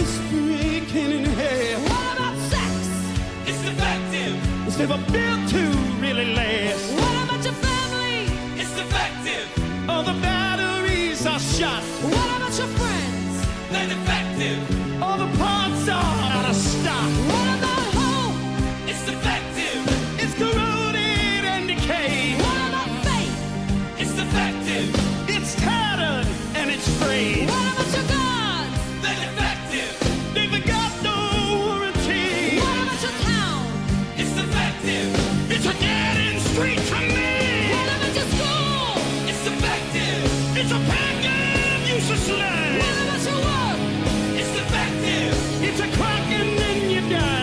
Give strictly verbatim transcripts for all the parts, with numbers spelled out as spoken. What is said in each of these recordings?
breaking in half. What about sex? It's defective. It's never built to really last. What about your family? It's defective. All the batteries are shot. What about your friends? They're defective. All the parts are out of stock. What about hope? It's defective. It's corroded and decayed. What about faith? It's defective. It's tattered and it's frayed. What about your gods? They're defective. They've got no warranty. What about your town? It's defective. It's a dead-end street to me. What about your school? It's defective. It's a packet useless land. What about your work? It's defective. It's a crack and then you die.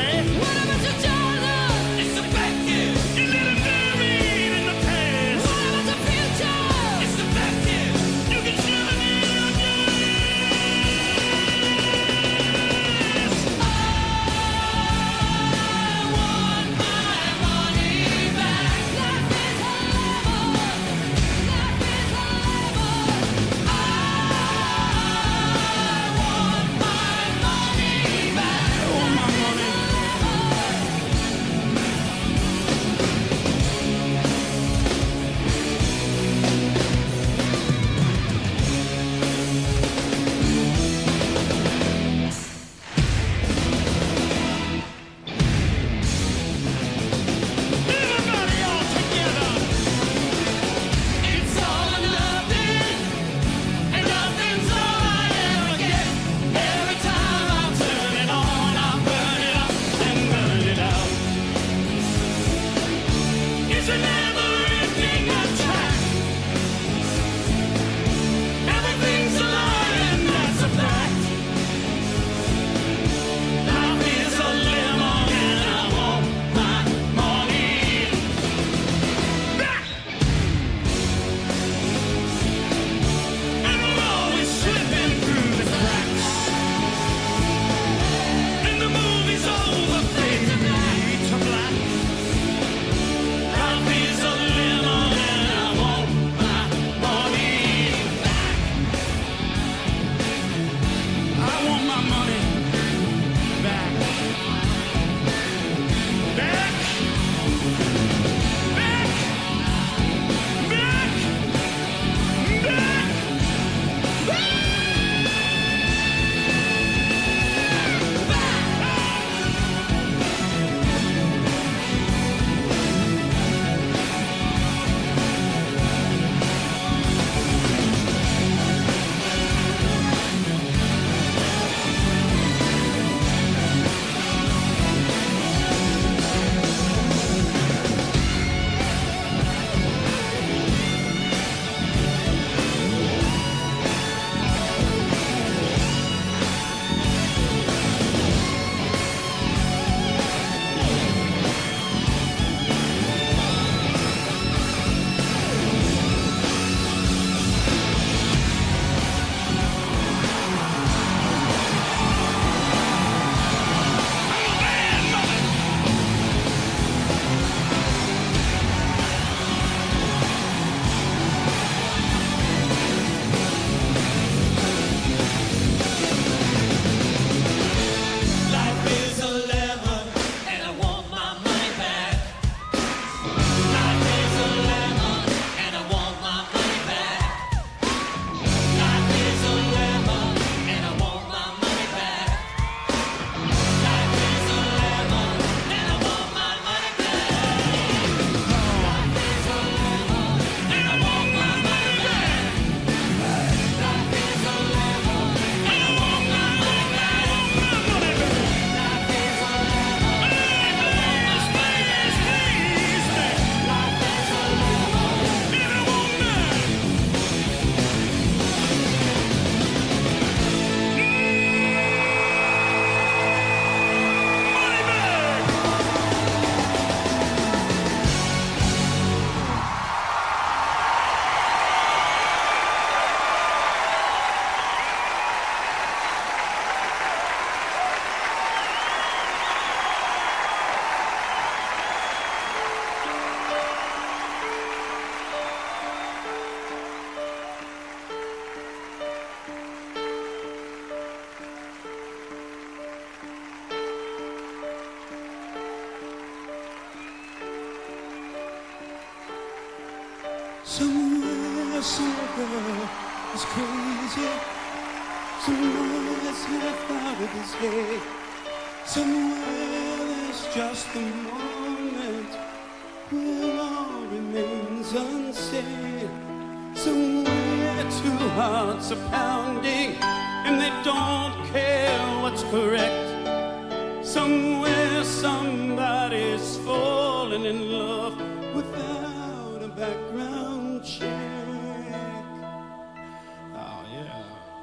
Somewhere some girl is crazy. Somewhere's half out of his head. Somewhere there's just a moment where all remains unsaid. Somewhere two hearts are pounding and they don't care what's correct. Somewhere somebody's falling in love without a background check. Oh yeah.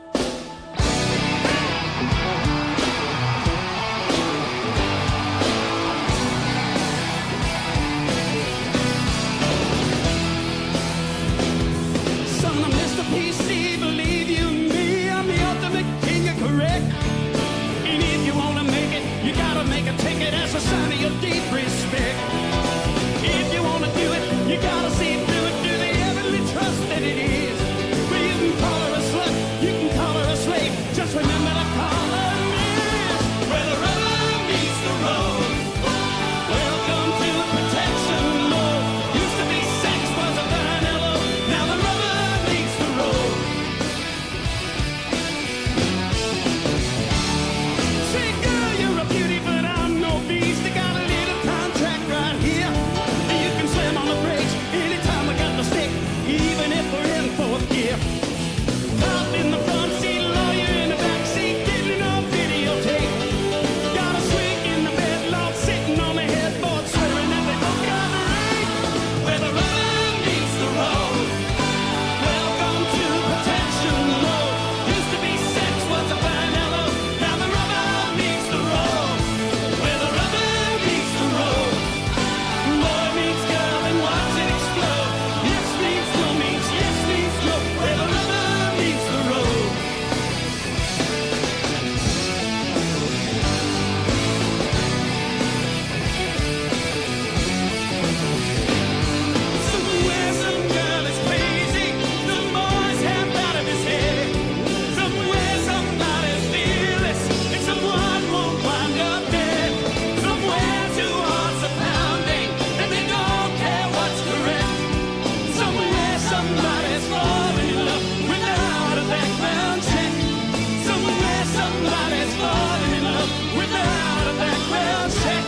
Son of Mister P C, believe you me, I'm the ultimate king of correct. And if you wanna make it, you gotta make a ticket as a sign of your deep respect. If you wanna do it, you gotta see it through it, do the heavenly trust that it is. Well, you can call her a slut, you can call her a slave, just remember to call her miss. Where the rubber meets the road. Welcome to protection mode. Used to be sex was a vanilla, now the rubber meets the road. Say, girl, you're a beauty, but I'm no beast. I got a little contract right here. You can slam on the brakes anytime I got the stick, even if we're in fourth gear. Top in the front seat, lawyer in the back seat, getting on videotape. Got a swing in the bed, log sitting on the headboard, swearing that they both got raped. Where the rubber meets the road. Welcome to protection mode. Used to be sex was a vanilla, now the rubber meets the road. Where the rubber meets the road. Boy meets girl and watch it explode. Yes means no means yes means no. Where the rubber meets the road. Somewhere some girl is crazy, some boy's half out of his head. Somewhere somebody's fearless, and someone won't wind up dead. Somewhere two hearts are pounding, and they don't care what's correct. Somewhere somebody's falling in love without a background check. Somewhere somebody's falling in love without a background check.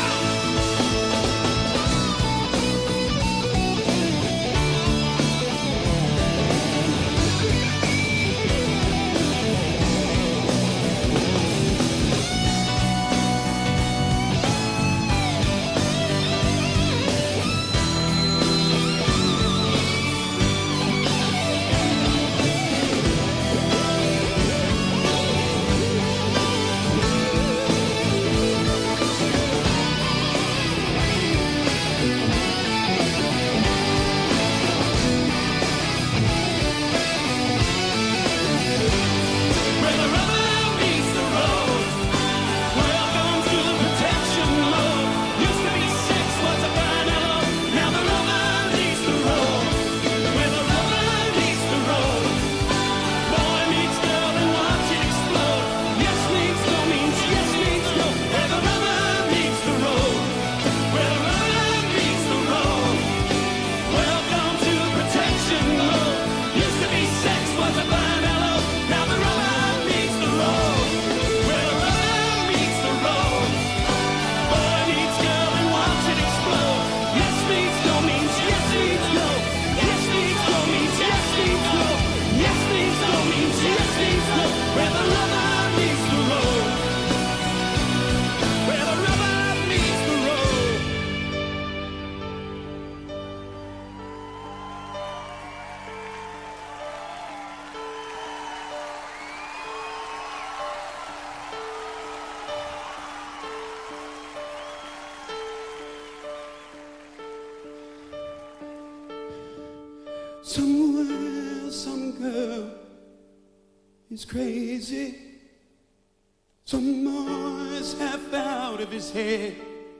Where the rubber meets the road. Welcome to protection mode. Used to be sex was a vanilla, now the rubber meets the road. Where the rubber meets the road. Boy meets girl and watch it explode. Yes means no means yes means no. Where the rubber meets the road. Where the rubber meets the road. Welcome to protection mode. Used to be sex was a vanilla, now the rubber meets the road. Where the rubber meets the road. Boy meets girl and watch it explode. Yes means no means yes means no. Yes means no means yes means no. Yes means no means yes means no. Where the rubber meets the road. Where the rubber meets the road. Somewhere some girl is crazy. Some boy's half out of his head.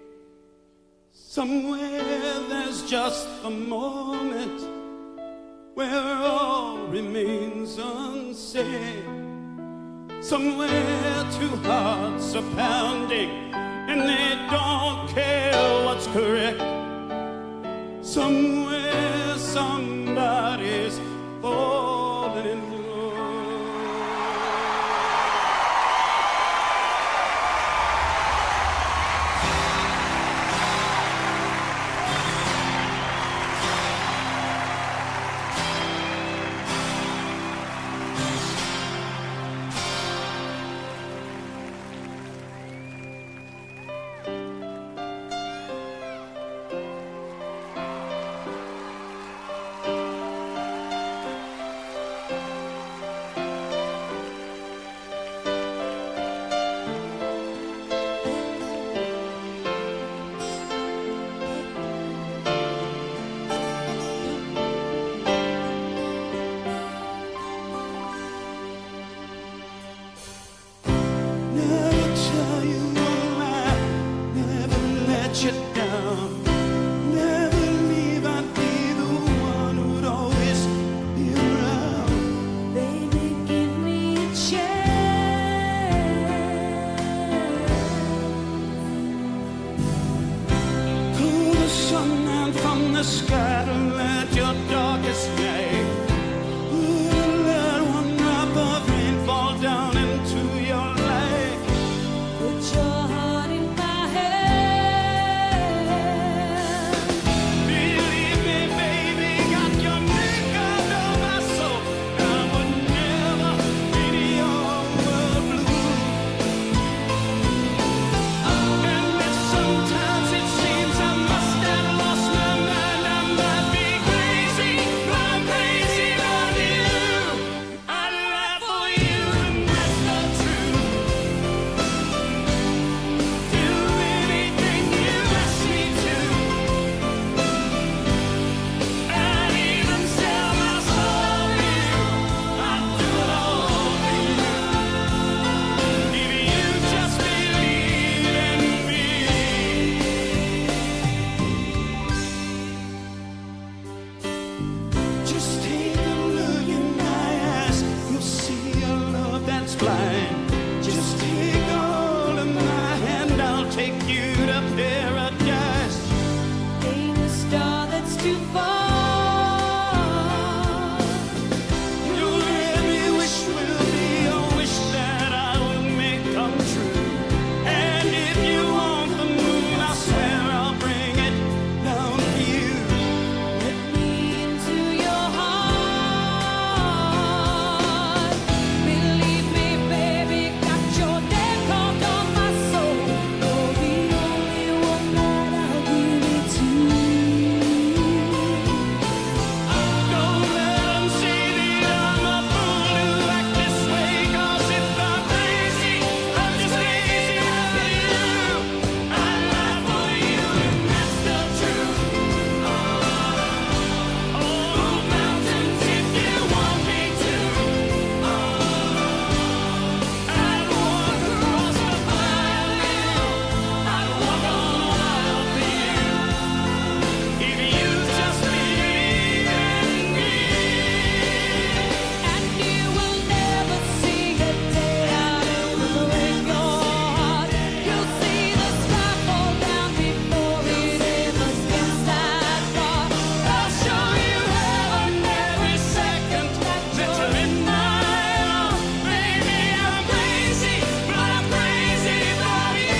Somewhere there's just a moment where all remains unsaid. Somewhere two hearts are pounding and they don't care what's correct. Somewhere some let you down. Never leave, I'd be the one who'd always be around. Baby, give me a chance. Pull the sun down from the sky to let your darkest night. Ooh, let one drop of rain fall down into your life. Put your heart in my hand. Believe me, baby, got your name carved on my soul. I would never be your blue. And if sometimes it seems I must have lost my mind, I might be crazy, but I'm crazy about you. I'd lie for you, and that's the truth. Do anything you ask me to. I'd even sell my soul for you. I'd do it all for you. If you just believe in me. Just take a look in my eyes. You'll see a love that's blind. Just take all of my hand. I'll take you to paradise. Ain't a star that's too far. Your every wish will be a wish that I will make come true. And if you want the moon, I swear I'll bring it down for you. Let me into your heart. Believe me, baby, got your name carved on my soul. You're the only one that I'll give it to. Don't let 'em say that I'm a fool who act this way. 'Cause if I'm crazy, I'm just crazy about you. I lie for you, and that's the truth. Move mountains if you want me to. I'd walk across the fire. I'd walk on a mile for you. If you just believe in me. And you will never see a day out of break your heart. You'll see the sky fall down before it ever gets that far. I'll show you heaven every second that you're in my arms. Baby, I'm crazy, but I'm crazy about you.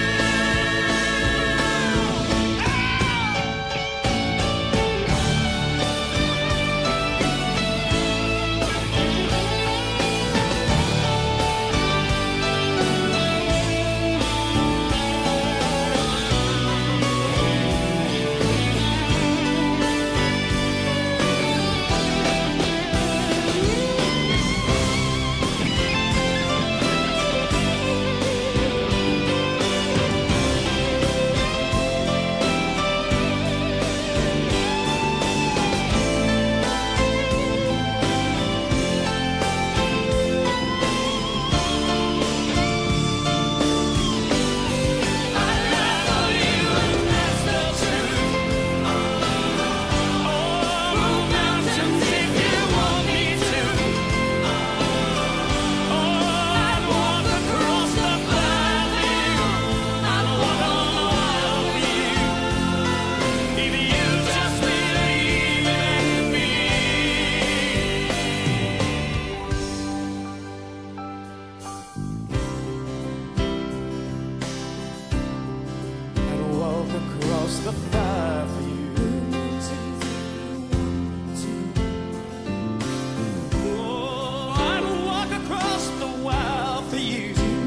I lie for you, and that's the truth. Move mountains if you want me to. I'd walk across the fire for you. I'd walk on a mile for you. If you just believe in me. I'd walk across the fire for you. Oh, I'd walk across the wild for you.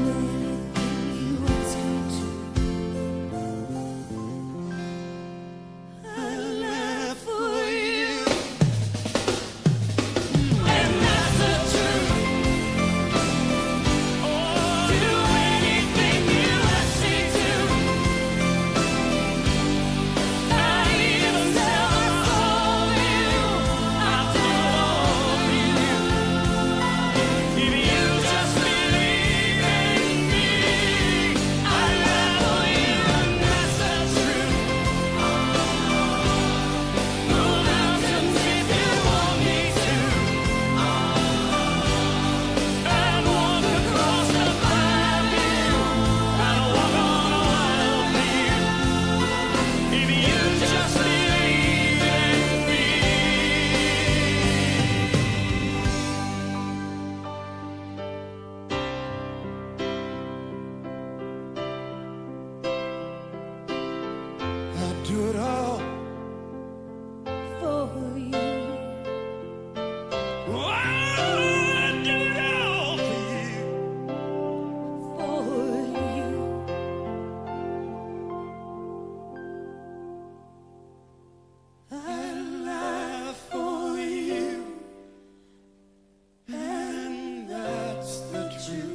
I'd lie for you. And that's the truth. Do anything you ask me to. it all for you. Oh, I'd do it all for you. For you. I'd lie for you, and that's the truth.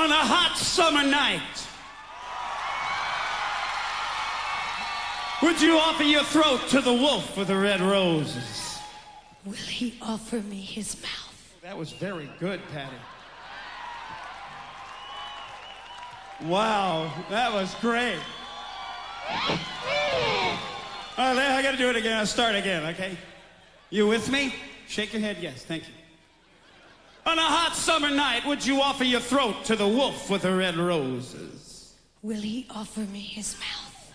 On a hot summer night, would you offer your throat to the wolf with the red roses? Will he offer me his mouth? That was very good, Patty. Wow, that was great. All right, I gotta do it again. I'll start again, okay? You with me? Shake your head, yes, thank you. On a hot summer night, would you offer your throat to the wolf with the red roses? Will he offer me his mouth?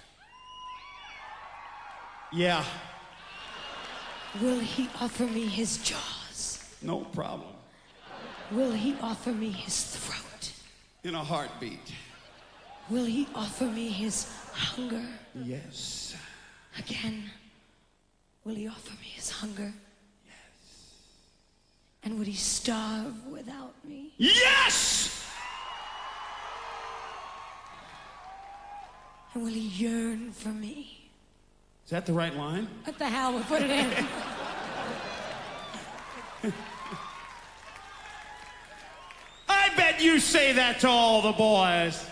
Yeah, Will he offer me his jaws? no problem. Will he offer me his throat? In a heartbeat. Will he offer me his hunger? Yes. Again, will he offer me his hunger? Yes. And would he starve without me? Yes! And will he yearn for me? Is that the right line? What the hell? We'll put it in. I bet you say that to all the boys.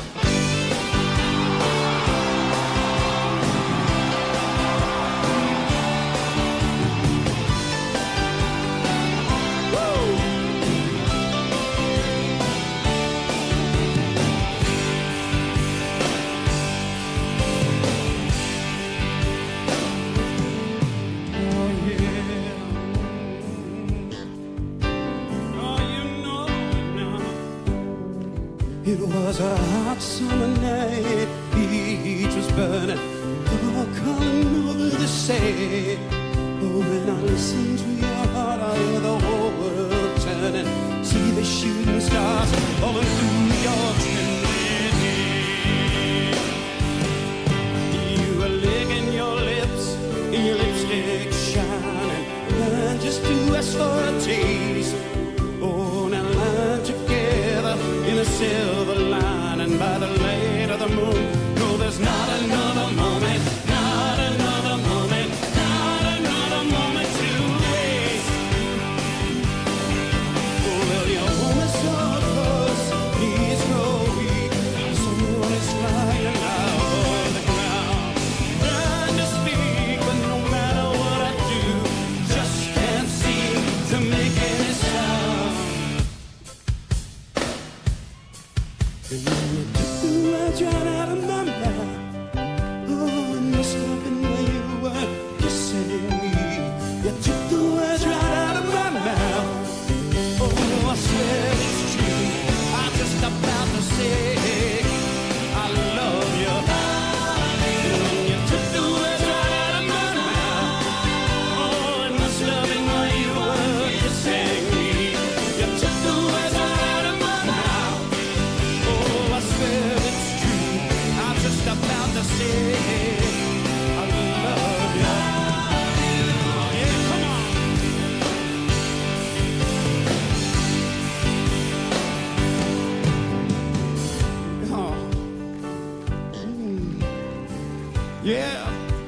It was a hot summer night, heat was burning, the calling over the sea. Oh, when I listen to your heart, I hear the whole world turning. See the shooting stars falling through your chimney. You were licking your lips, and your lipstick shining, and just to ask for a taste. Oh, now line together in a silver lining by the light of the moon. No, there's not another moment, not another moment, not another moment to waste. Oh, well, your home is so close, knees grow weak. Someone is flying out of the ground, trying to speak, but no matter what I do, just can't seem to make any sound. And when you took the words right out of my mouth, oh, it must have been where you were kissing me. You took the words right out of my mouth. Oh, I swear it's true. I'm just about to say I love you. And when you took the words right out of my mouth, oh, it must have been where you were kissing me. You took the words right out of my mouth. Oh, I swear it's true. I'm just about to say I love you. Yeah, come on. Oh. Mm. Yeah.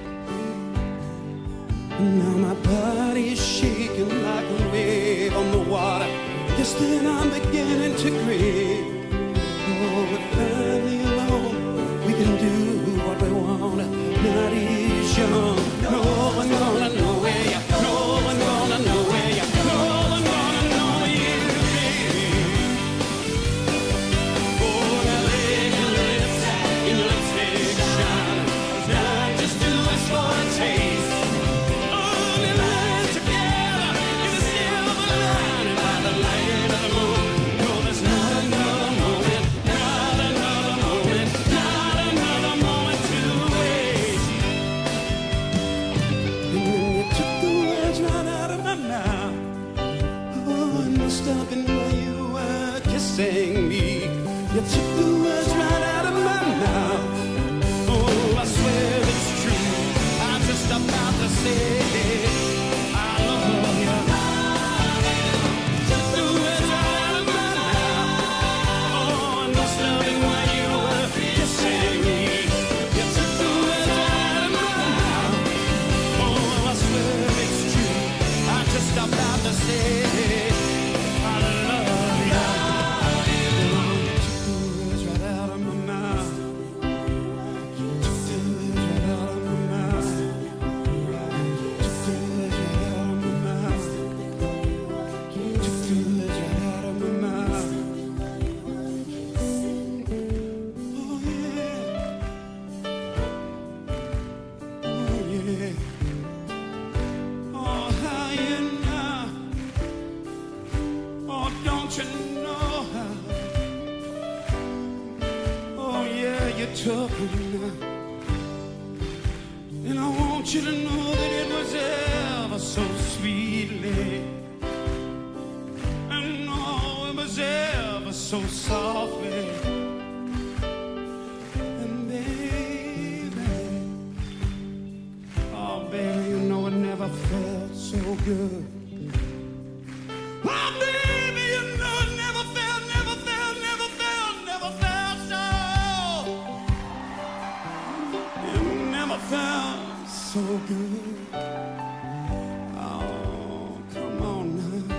Now my body is shaking like a wave on the water. Just then I'm beginning to crave. Oh, we're finally alone. We can do what we want. Night is young. No one gonna know where you. No one gonna know where you. No one gonna know you, baby. Oh, now lick your lips and your lipstick shine. Now just do us for a taste. Oh, we lie together in the silver lining by the light of the moon. No, there's not another moment, not another moment, not another moment to waste. And when you took the words right out of my mouth, oh, it must have been where you were kissing me. You took the words right out of my mouth. Oh, I swear it's true. I'm just about to say I love you. Took the words right out of my mouth. Oh, it must have been where you were kissing me. You took the words right out of my mouth. Oh, I swear it's true. I'm just about to say I love you. took me. And I want you to know that it was ever so sweetly. And oh, it was ever so softly. And baby, oh baby, you know it never felt so good. Oh baby, you know it never felt, never felt, never felt, never felt so. It never felt so good. Oh, come on now.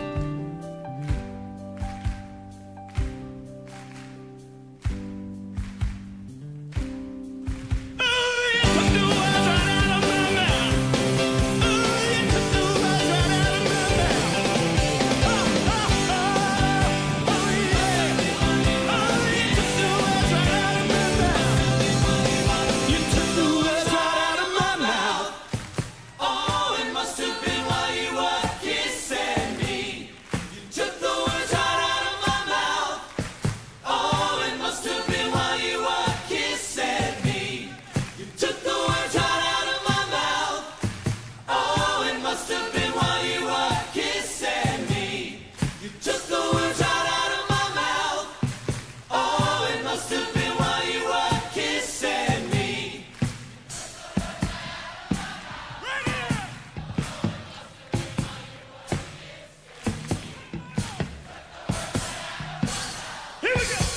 Oh, you took the words right out of my mouth. Oh, you took the words right out of my mouth. Oh, oh, oh, oh, yeah. Oh, you took the words right out of my mouth. You took the words right out of my mouth. Oh, it must have been while you were kissing me. You took the words right out of my mouth. Oh, it must have been while you were kissing me. You took the words right out of my mouth. Oh, it must have been while you were kissing me. You took the words right out of my mouth. Oh, it must have been while you were kissing me. Right here. Here we go.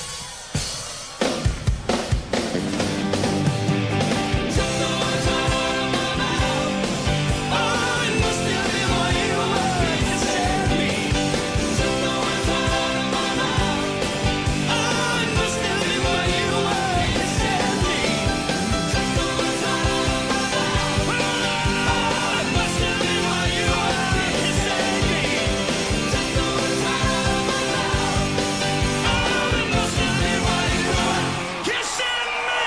Took the words right out of my mouth. Oh, it must have been while you were kissing me. Took the words right out of my mouth. Oh, it must have been while you were kissing me. Took the words right out of my mouth. Oh, it must have been while you were kissing me. Took the words right out of my mouth. Oh, it must have been while you were Kissing me.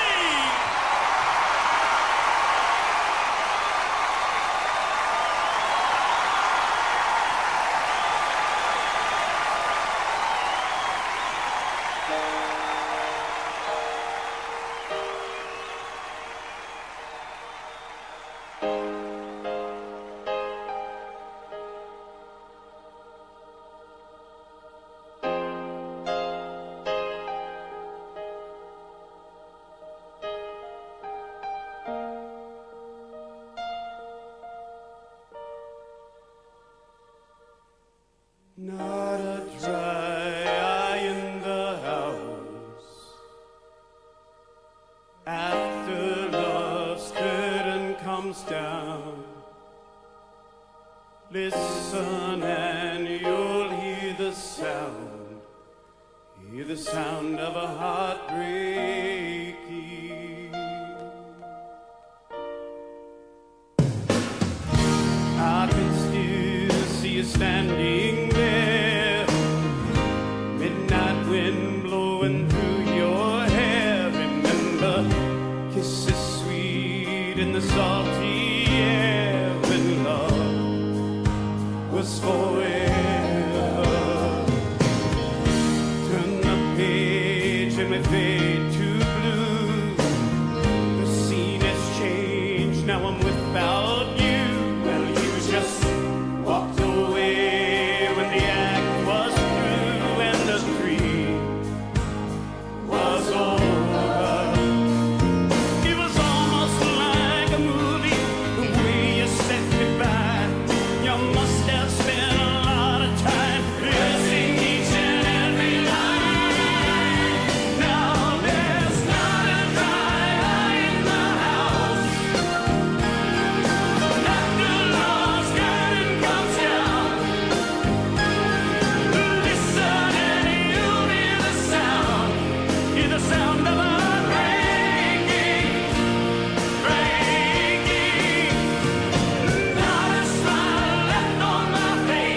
Not a dry eye in the house. After love's curtain comes down, listen and you'll hear the sound, hear the sound of a heart breaking. I can still see you standing there, midnight wind blowing through your hair. Remember, kisses sweet in the salty air when love was forever. Turn the page and we fade to blue. The scene has changed, now I'm without you. Well, you just walked away when the act was through and the dream was over. It was almost like a movie, the way you said goodbye. You must have spent a lot of time listening each and every line. Now there's not a dry eye in the house. After love's curtain comes down, listen and you'll hear the sound, hear the sound of a breaking, breaking. Not a smile left on my face.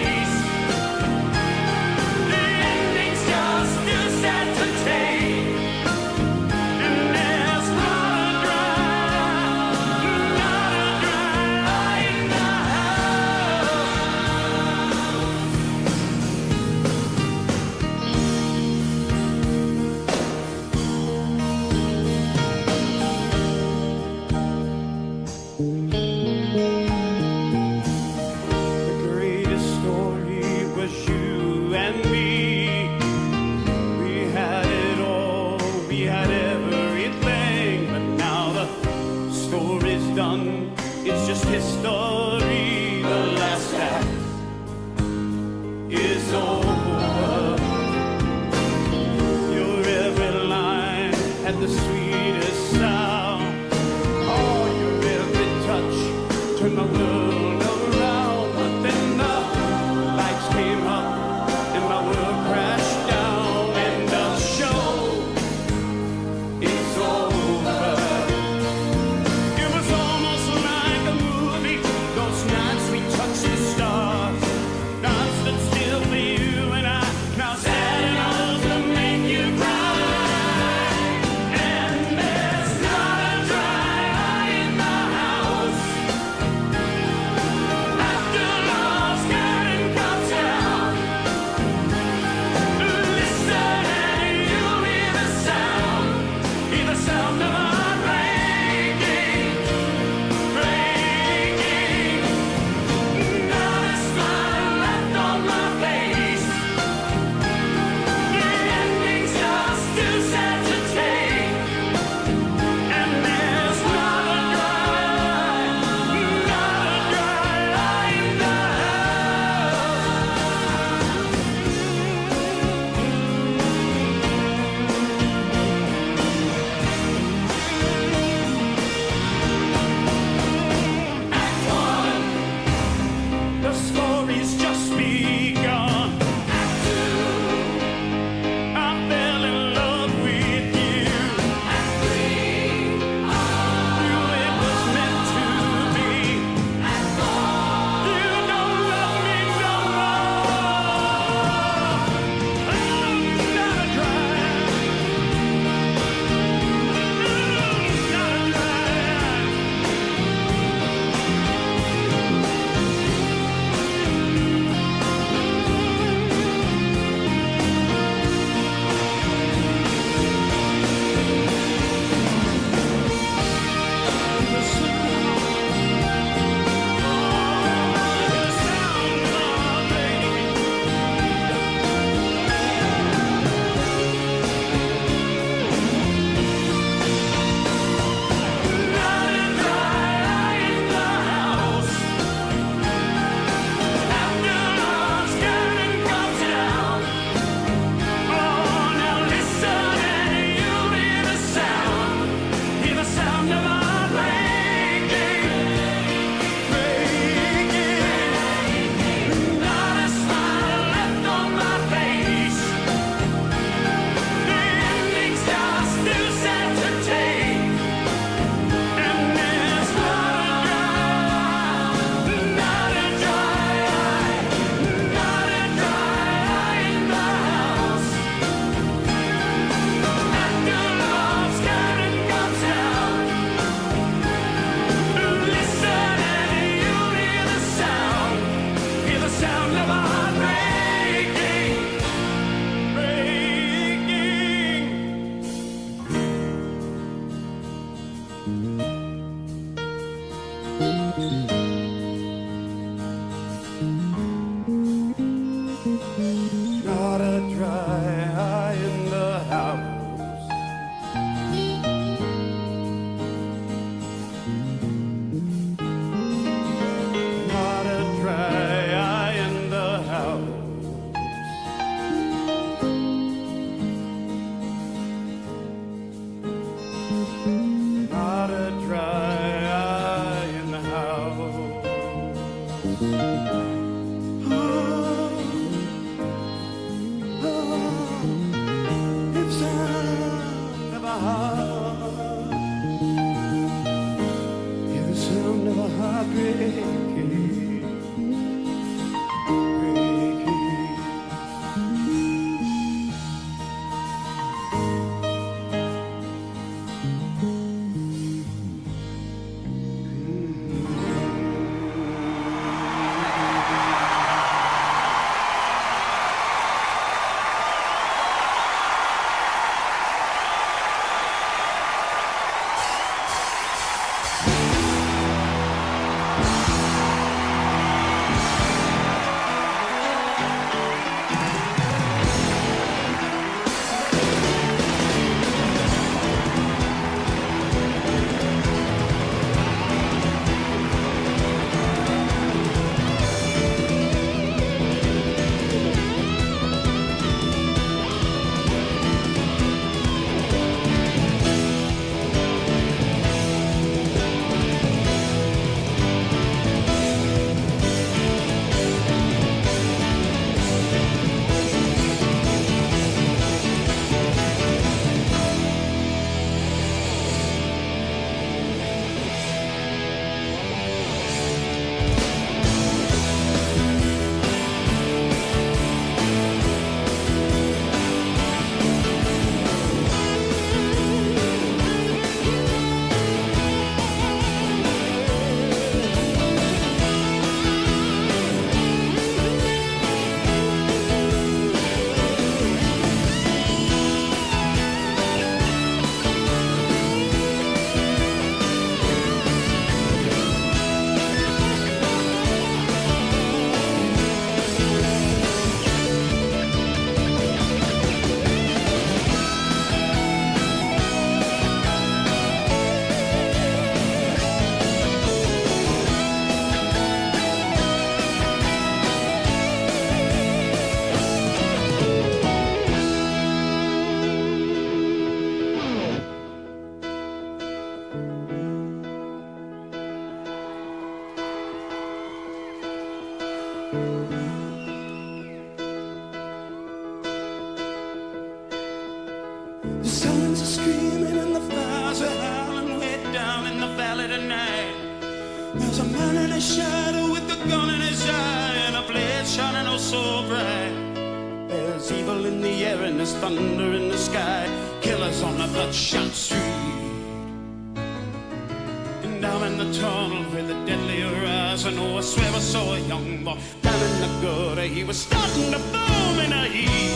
shining oh so bright. There's evil in the air and there's thunder in the sky. Killers on the bloodshot street. And down in the tunnel where the deadly horizon, oh, I swear I saw a young boy down in the gutter. He was starting to boom in a heat.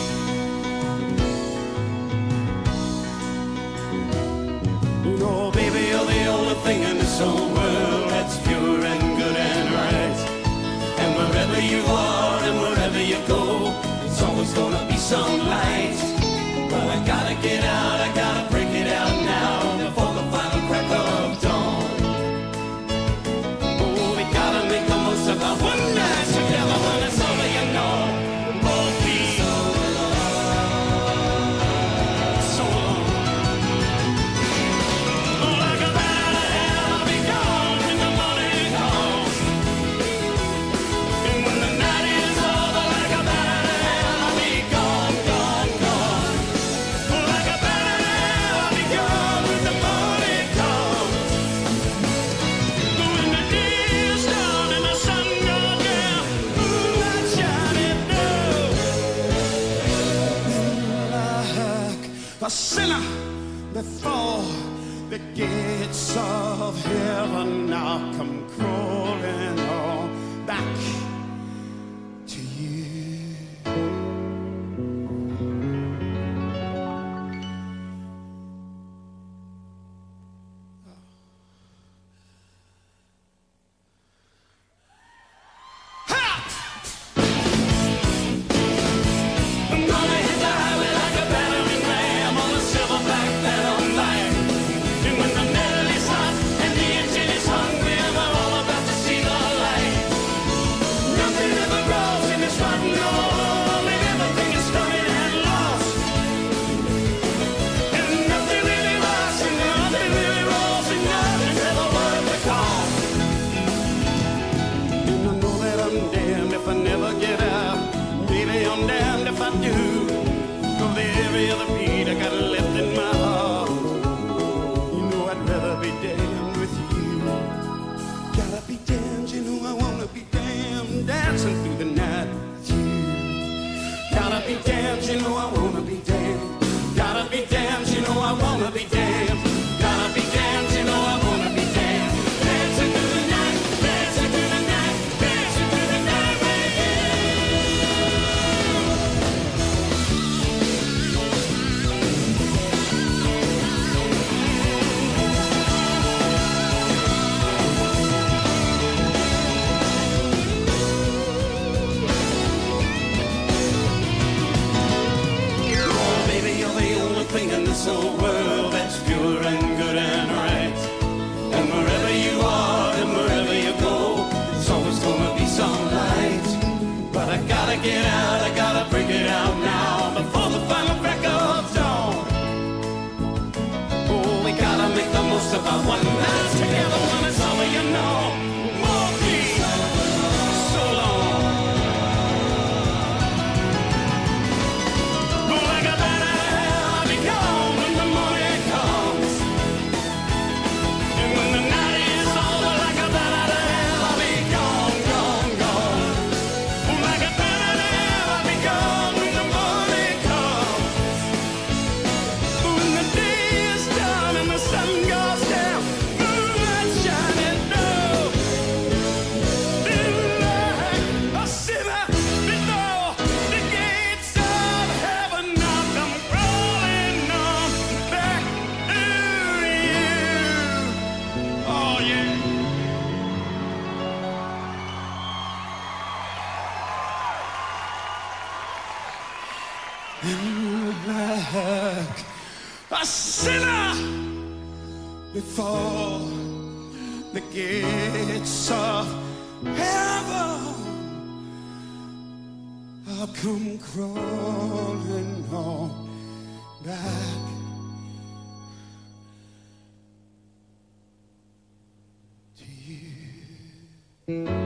Oh, baby, you're the only thing in this whole world that's pure and good and right. And wherever you are and wherever you go, it's always gonna be some light. But I gotta get out, I gotta break it out now before the final crack of dawn. Oh, we gotta make the most of our one night together when it's over, you know. Both be so long, so long. Oh, like a bat out of hell, I'll be gone when the morning comes. And when the night is over, like a bat out of hell, I'll be gone, gone, gone. Oh, like a bat out of hell, I'll be gone when the morning comes. But when the day is done and the sun goes down, moonlight shining through, like a sinner before the gates of heaven, I'll come crawling on back to you. Ha! I'm gonna hit the highway like a battering ram on a silverback battle lion. And when the metal is hot and the engine is hungry, we're all about to see the light. Nothing ever grows in this rotten world, and everything is coming and lost. And nothing really lasts, and nothing really rolls, and nothing's ever worth the cost. And I know that I'm damned if I never get out. Maybe I'm damned if I do. Of every other beat I got left in my heart, you know I'd rather be damned with you. Gotta be damned, you know I wanna be damned, dancing through the night with you. Gotta be damned, you know I wanna be damned. Gotta be damned, you know I wanna be damned. Gotta be damned, you know I wanna be damned. Dancing through the night, dancing through the night, dancing through the night with you. Oh, baby, you're the only thing in this whole world that's pure and good and right. And wherever you are and wherever you go, it's always gonna be some light. But I gotta get out, I gotta break it out now before the final crack of dawn. Oh, we gotta make the most of our one night together when it's over, you know. Won't be so long. Oh, like a bat out of hell, I'll be gone when the morning comes. And when the night is over, like a bat out of hell, I'll be gone, gone, gone. Oh, like a bat out of hell, I'll be gone when the morning comes. When the day is done and the sun goes down, moonlight shining through, like a sinner before the gates of heaven, I'll come crawling on back to you. Oh yeah. Like a sinner before the gates of heaven, I'll come crawling on back to you.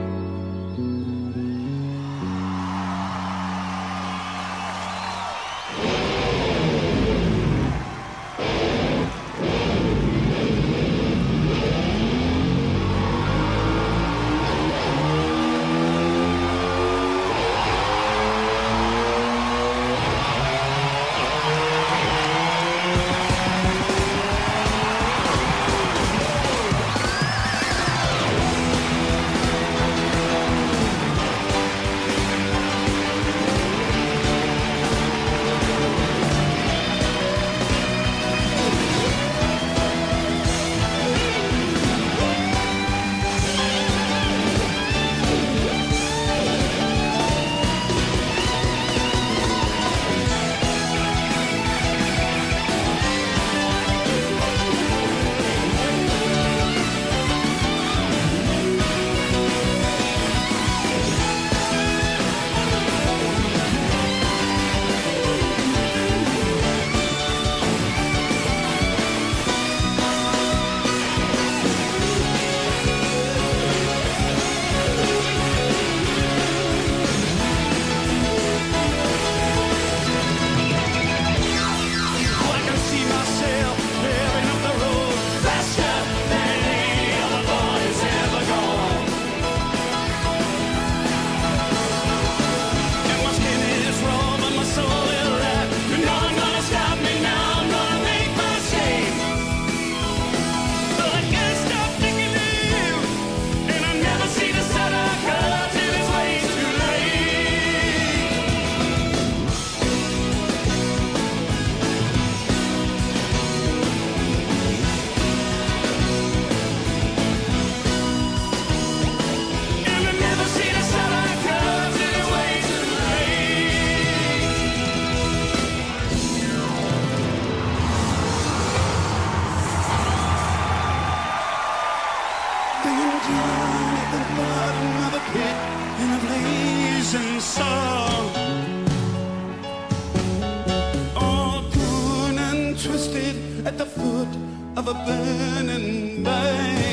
all torn and twisted at the foot of a burning bay.